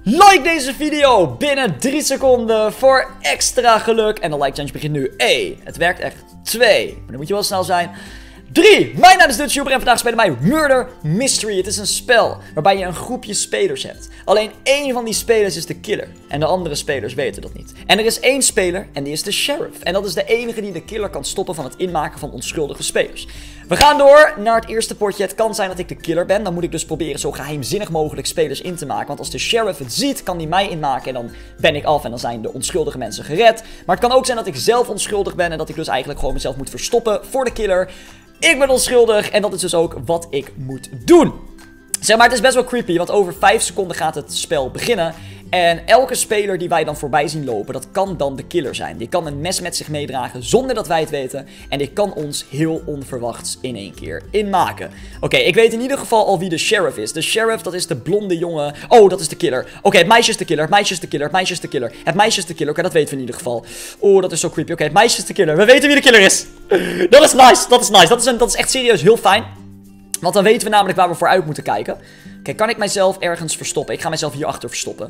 Like deze video binnen 3 seconden voor extra geluk. En de like challenge begint nu. 1. Het werkt echt. 2. Maar dan moet je wel snel zijn. 3. Mijn naam is DutchYuber en vandaag spelen wij Murder Mystery. Het is een spel waarbij je een groepje spelers hebt. Alleen één van die spelers is de killer. En de andere spelers weten dat niet. En er is één speler en die is de sheriff. En dat is de enige die de killer kan stoppen van het inmaken van onschuldige spelers. We gaan door naar het eerste potje. Het kan zijn dat ik de killer ben. Dan moet ik dus proberen zo geheimzinnig mogelijk spelers in te maken. Want als de sheriff het ziet, kan die mij inmaken. En dan ben ik af en dan zijn de onschuldige mensen gered. Maar het kan ook zijn dat ik zelf onschuldig ben. En dat ik dus eigenlijk gewoon mezelf moet verstoppen voor de killer. Ik ben onschuldig en dat is dus ook wat ik moet doen. Zeg maar, het is best wel creepy, want over 5 seconden gaat het spel beginnen. En elke speler die wij dan voorbij zien lopen, dat kan dan de killer zijn. Die kan een mes met zich meedragen zonder dat wij het weten. En die kan ons heel onverwachts in één keer inmaken. Oké, ik weet in ieder geval al wie de sheriff is. De sheriff, dat is de blonde jongen. Oh, dat is de killer. Oké, het meisje is de killer. Het meisje is de killer. Het meisje is de killer. Het meisje is de killer. Oké, dat weten we in ieder geval. Oh, dat is zo creepy. Oké, het meisje is de killer. We weten wie de killer is. Dat is nice. Dat is nice. Dat is echt serieus heel fijn. Want dan weten we namelijk waar we voor uit moeten kijken. Oké, kan ik mijzelf ergens verstoppen? Ik ga mijzelf hierachter verstoppen.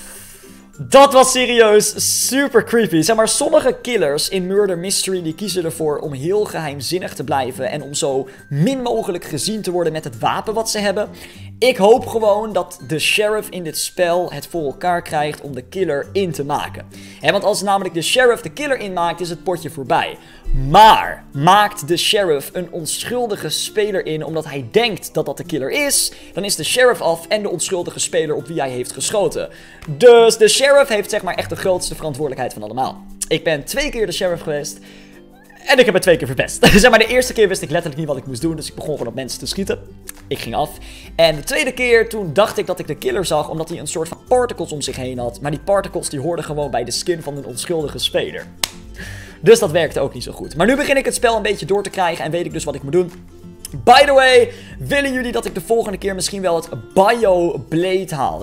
Dat was serieus super creepy. Zeg maar, sommige killers in Murder Mystery die kiezen ervoor om heel geheimzinnig te blijven. En om zo min mogelijk gezien te worden met het wapen wat ze hebben. Ik hoop gewoon dat de sheriff in dit spel het voor elkaar krijgt om de killer in te maken. Want als namelijk de sheriff de killer inmaakt, is het potje voorbij. Maar maakt de sheriff een onschuldige speler in omdat hij denkt dat dat de killer is, dan is de sheriff af en de onschuldige speler op wie hij heeft geschoten. Dus de sheriff heeft zeg maar echt de grootste verantwoordelijkheid van allemaal. Ik ben 2 keer de sheriff geweest en ik heb het 2 keer verpest. Zeg maar, de eerste keer wist ik letterlijk niet wat ik moest doen, dus ik begon gewoon op mensen te schieten. Ik ging af. En de tweede keer, toen dacht ik dat ik de killer zag, omdat hij een soort van particles om zich heen had. Maar die particles die hoorden gewoon bij de skin van een onschuldige speler. Dus dat werkte ook niet zo goed. Maar nu begin ik het spel een beetje door te krijgen en weet ik dus wat ik moet doen. By the way, willen jullie dat ik de volgende keer misschien wel het Bio Blade haal?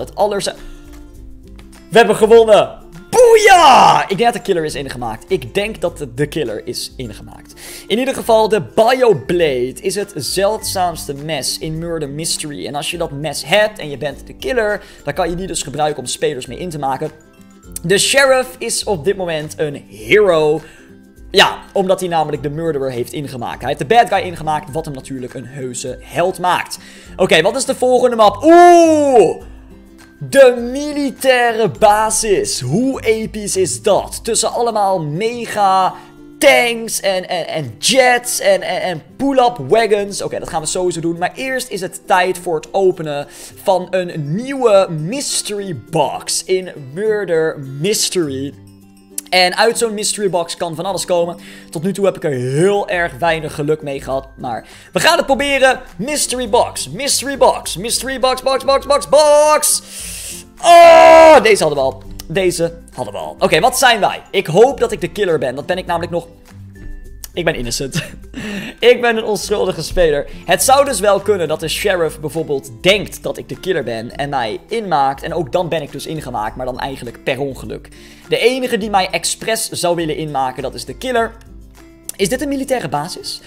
We hebben gewonnen! Boeia! Ik denk dat de killer is ingemaakt. Ik denk dat de killer is ingemaakt. In ieder geval, de Bio Blade is het zeldzaamste mes in Murder Mystery. En als je dat mes hebt en je bent de killer, dan kan je die dus gebruiken om spelers mee in te maken. De sheriff is op dit moment een hero. Ja, omdat hij namelijk de murderer heeft ingemaakt. Hij heeft de bad guy ingemaakt, wat hem natuurlijk een heuse held maakt. Oké, wat is de volgende map? Oeh! De militaire basis. Hoe episch is dat? Tussen allemaal mega tanks en jets en pull-up wagons. Oké, dat gaan we sowieso doen. Maar eerst is het tijd voor het openen van een nieuwe mystery box in Murder Mystery. En uit zo'n mystery box kan van alles komen. Tot nu toe heb ik er heel erg weinig geluk mee gehad. Maar we gaan het proberen. Mystery box. Mystery box. Mystery box. Box. Oh, deze hadden we al. Deze hadden we al. Oké, wat zijn wij? Ik hoop dat ik de killer ben. Dat ben ik namelijk nog. Ik ben innocent. Ik ben een onschuldige speler. Het zou dus wel kunnen dat de sheriff bijvoorbeeld denkt dat ik de killer ben en mij inmaakt. En ook dan ben ik dus ingemaakt, maar dan eigenlijk per ongeluk. De enige die mij expres zou willen inmaken, dat is de killer. Is dit een militaire basis?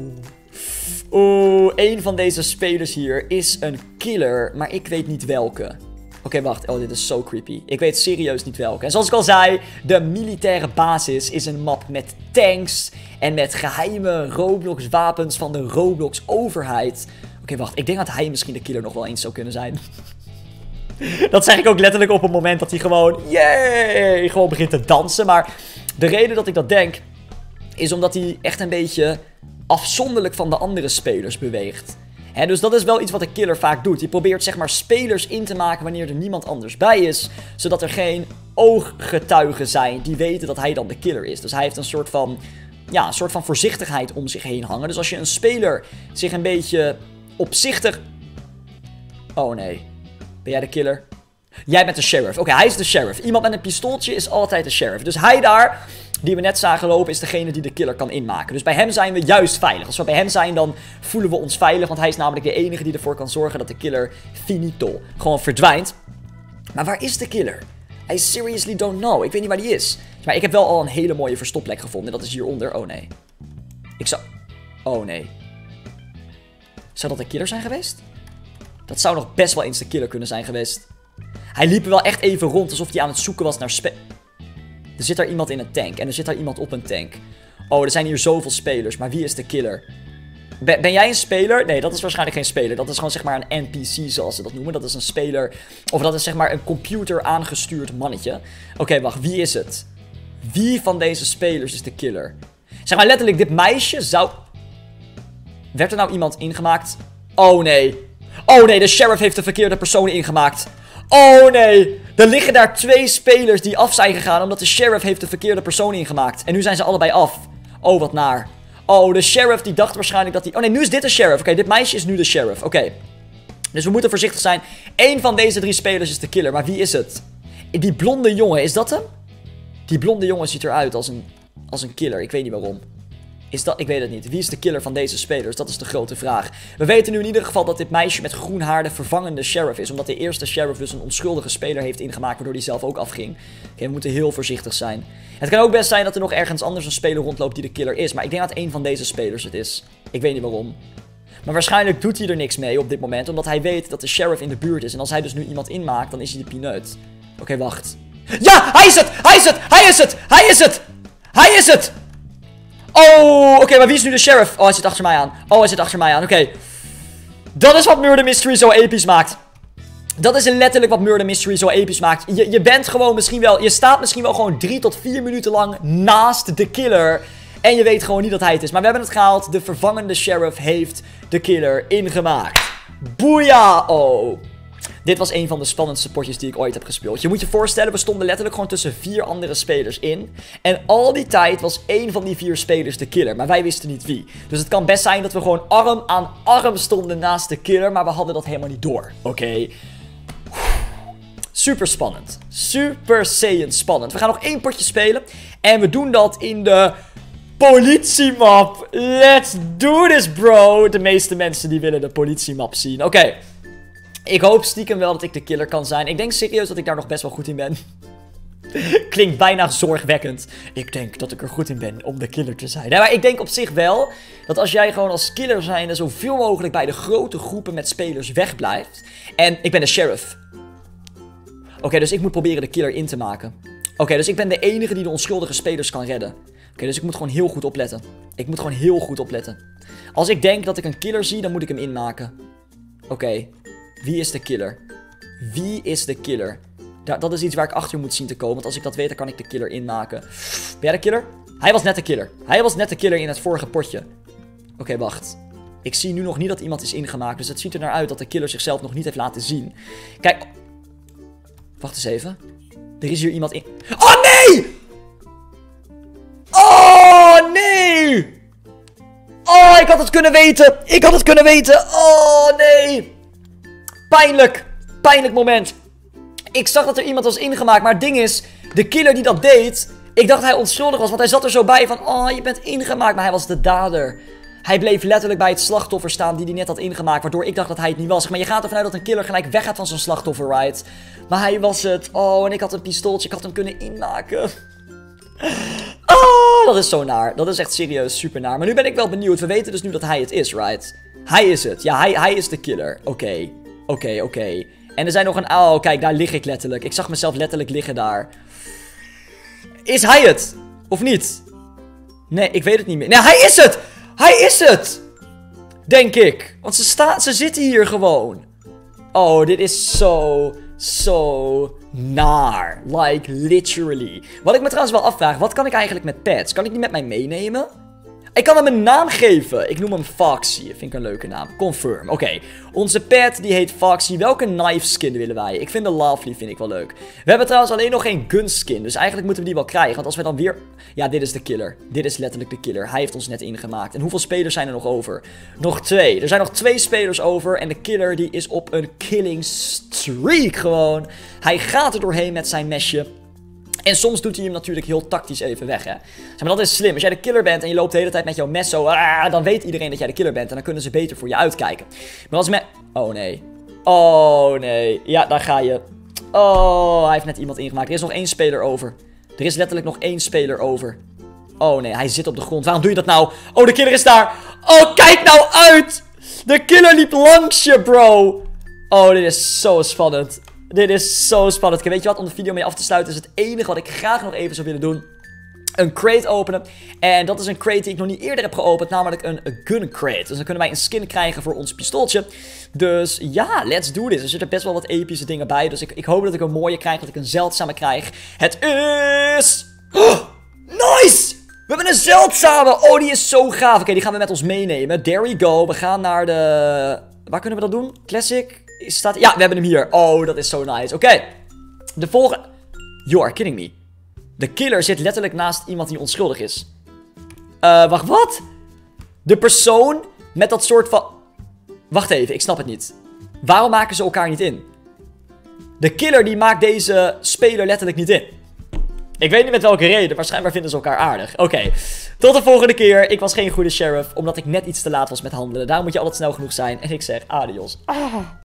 Oeh, een van deze spelers hier is een killer, maar ik weet niet welke. Oké, wacht. Oh, dit is zo creepy. Ik weet serieus niet welke. En zoals ik al zei, de militaire basis is een map met tanks en met geheime Roblox wapens van de Roblox overheid. Oké, wacht. Ik denk dat hij misschien de killer nog wel eens zou kunnen zijn. Dat zeg ik ook letterlijk op het moment dat hij gewoon, yay, gewoon begint te dansen. Maar de reden dat ik dat denk, is omdat hij echt een beetje afzonderlijk van de andere spelers beweegt. Dus dat is wel iets wat de killer vaak doet. Die probeert zeg maar spelers in te maken wanneer er niemand anders bij is. Zodat er geen ooggetuigen zijn die weten dat hij dan de killer is. Dus hij heeft een soort van voorzichtigheid om zich heen hangen. Dus als je een speler zich een beetje opzichtig... Oh nee. Ben jij de killer? Jij bent de sheriff. Oké, hij is de sheriff. Iemand met een pistooltje is altijd de sheriff. Dus hij daar, die we net zagen lopen, is degene die de killer kan inmaken. Dus bij hem zijn we juist veilig. Als we bij hem zijn, dan voelen we ons veilig. Want hij is namelijk de enige die ervoor kan zorgen dat de killer finito gewoon verdwijnt. Maar waar is de killer? I seriously don't know. Ik weet niet waar die is. Maar ik heb wel al een hele mooie verstopplek gevonden. Dat is hieronder. Oh nee. Oh nee. Zou dat de killer zijn geweest? Dat zou nog best wel eens de killer kunnen zijn geweest. Hij liep wel echt even rond alsof hij aan het zoeken was naar Er zit daar iemand in een tank en er zit daar iemand op een tank. Oh, er zijn hier zoveel spelers, maar wie is de killer? Ben jij een speler? Nee, dat is waarschijnlijk geen speler. Dat is gewoon zeg maar een NPC zoals ze dat noemen. Dat is een speler, of dat is zeg maar een computer aangestuurd mannetje. Oké, wacht, wie is het? Wie van deze spelers is de killer? Zeg maar letterlijk, dit meisje zou... Werd er nou iemand ingemaakt? Oh nee. Oh nee, de sheriff heeft de verkeerde persoon ingemaakt. Oh nee. Er liggen daar 2 spelers die af zijn gegaan omdat de sheriff heeft de verkeerde persoon ingemaakt. En nu zijn ze allebei af. Oh, wat naar. Oh, de sheriff die dacht waarschijnlijk dat hij... Oh nee, nu is dit de sheriff. Oké, dit meisje is nu de sheriff. Oké. Dus we moeten voorzichtig zijn. Eén van deze 3 spelers is de killer. Maar wie is het? Die blonde jongen, is dat hem? Die blonde jongen ziet eruit als een killer. Ik weet niet waarom. Is dat? Ik weet het niet. Wie is de killer van deze spelers? Dat is de grote vraag. We weten nu in ieder geval dat dit meisje met groen haar de vervangende sheriff is. Omdat de eerste sheriff dus een onschuldige speler heeft ingemaakt, waardoor die zelf ook afging. Oké, we moeten heel voorzichtig zijn. Het kan ook best zijn dat er nog ergens anders een speler rondloopt die de killer is. Maar ik denk dat een van deze spelers het is. Ik weet niet waarom. Maar waarschijnlijk doet hij er niks mee op dit moment, omdat hij weet dat de sheriff in de buurt is. En als hij dus nu iemand inmaakt, dan is hij de pineut. Oké, wacht. Ja, hij is het! Hij is het! Hij is het! Hij is het! Hij is het! Oh, oké, maar wie is nu de sheriff? Oh, hij zit achter mij aan. Oh, hij zit achter mij aan. Oké. Dat is wat Murder Mystery zo episch maakt. Dat is letterlijk wat Murder Mystery zo episch maakt. Je bent gewoon misschien wel... Je staat misschien wel gewoon 3 tot 4 minuten lang naast de killer. En je weet gewoon niet dat hij het is. Maar we hebben het gehaald. De vervangende sheriff heeft de killer ingemaakt. Boeia! Oh. Dit was een van de spannendste potjes die ik ooit heb gespeeld. Je moet je voorstellen, we stonden letterlijk gewoon tussen 4 andere spelers in. En al die tijd was 1 van die 4 spelers de killer. Maar wij wisten niet wie. Dus het kan best zijn dat we gewoon arm aan arm stonden naast de killer. Maar we hadden dat helemaal niet door. Oké. Super spannend. Super Saiyan spannend. We gaan nog 1 potje spelen. En we doen dat in de... politiemap. Let's do this, bro. De meeste mensen die willen de politiemap zien. Oké. Ik hoop stiekem wel dat ik de killer kan zijn. Ik denk serieus dat ik daar nog best wel goed in ben. Klinkt bijna zorgwekkend. Ik denk dat ik er goed in ben om de killer te zijn. Nee, maar ik denk op zich wel dat als jij gewoon als killer zijnde zoveel mogelijk bij de grote groepen met spelers wegblijft. En ik ben de sheriff. Oké, dus ik moet proberen de killer in te maken. Oké, dus ik ben de enige die de onschuldige spelers kan redden. Oké, dus ik moet gewoon heel goed opletten. Ik moet gewoon heel goed opletten. Als ik denk dat ik een killer zie, dan moet ik hem inmaken. Oké. Wie is de killer? Wie is de killer? Dat is iets waar ik achter moet zien te komen. Want als ik dat weet, dan kan ik de killer inmaken. Ben jij de killer? Hij was net de killer. Hij was net de killer in het vorige potje. Oké, wacht. Ik zie nu nog niet dat iemand is ingemaakt. Dus het ziet er naar uit dat de killer zichzelf nog niet heeft laten zien. Kijk. Wacht eens even. Er is hier iemand in... Oh, nee! Oh, nee! Oh, ik had het kunnen weten. Ik had het kunnen weten. Oh, nee! Pijnlijk. Pijnlijk moment. Ik zag dat er iemand was ingemaakt. Maar het ding is, de killer die dat deed... Ik dacht hij onschuldig was. Want hij zat er zo bij van... Oh, je bent ingemaakt. Maar hij was de dader. Hij bleef letterlijk bij het slachtoffer staan die hij net had ingemaakt. Waardoor ik dacht dat hij het niet was. Maar je gaat ervan uit dat een killer gelijk weggaat van zijn slachtoffer, right? Maar hij was het. Oh, en ik had een pistooltje. Ik had hem kunnen inmaken. Oh, dat is zo naar. Dat is echt serieus super naar. Maar nu ben ik wel benieuwd. We weten dus nu dat hij het is, right? Hij is het. Ja, hij is de killer. Oké. Oké. En er zijn nog een... Oh, kijk, daar lig ik letterlijk. Ik zag mezelf letterlijk liggen daar. Is hij het? Of niet? Nee, ik weet het niet meer. Nee, hij is het! Hij is het! Denk ik. Want ze zitten hier gewoon. Oh, dit is zo naar. Like, literally. Wat ik me trouwens wel afvraag. Wat kan ik eigenlijk met pets? Kan ik die met mij meenemen? Ik kan hem een naam geven. Ik noem hem Foxy. Vind ik een leuke naam. Confirm. Oké. Onze pet die heet Foxy. Welke knife skin willen wij? Ik vind de Lovely vind ik wel leuk. We hebben trouwens alleen nog geen gun skin. Dus eigenlijk moeten we die wel krijgen. Want als we dan weer... Ja, dit is de killer. Dit is letterlijk de killer. Hij heeft ons net ingemaakt. En hoeveel spelers zijn er nog over? Nog 2. Er zijn nog 2 spelers over. En de killer die is op een killing streak gewoon. Hij gaat er doorheen met zijn mesje. En soms doet hij hem natuurlijk heel tactisch even weg, hè. Zeg maar, dat is slim. Als jij de killer bent en je loopt de hele tijd met jouw mes zo... dan weet iedereen dat jij de killer bent. En dan kunnen ze beter voor je uitkijken. Maar als Oh, nee. Oh, nee. Ja, daar ga je. Oh, hij heeft net iemand ingemaakt. Er is nog 1 speler over. Er is letterlijk nog 1 speler over. Oh, nee. Hij zit op de grond. Waarom doe je dat nou? Oh, de killer is daar. Oh, kijk nou uit. De killer liep langs je, bro. Oh, dit is zo spannend. Dit is zo spannend. Weet je wat? Om de video mee af te sluiten is het enige wat ik graag nog even zou willen doen. Een crate openen. En dat is een crate die ik nog niet eerder heb geopend. Namelijk een gun crate. Dus dan kunnen wij een skin krijgen voor ons pistooltje. Dus ja, let's do this. Er zitten best wel wat epische dingen bij. Dus ik hoop dat ik een mooie krijg. Dat ik een zeldzame krijg. Het is... Oh, nice! We hebben een zeldzame. Oh, die is zo gaaf. Oké, die gaan we met ons meenemen. There we go. We gaan naar de... Waar kunnen we dat doen? Classic? Staat... Ja, we hebben hem hier. Oh, dat is zo nice. Oké. De volgende... You are kidding me. De killer zit letterlijk naast iemand die onschuldig is. Wacht, wat? De persoon met dat soort van... Wacht even, ik snap het niet. Waarom maken ze elkaar niet in? De killer die maakt deze speler letterlijk niet in. Ik weet niet met welke reden. Waarschijnlijk vinden ze elkaar aardig. Oké, tot de volgende keer. Ik was geen goede sheriff, omdat ik net iets te laat was met handelen. Daar moet je altijd snel genoeg zijn. En ik zeg adios.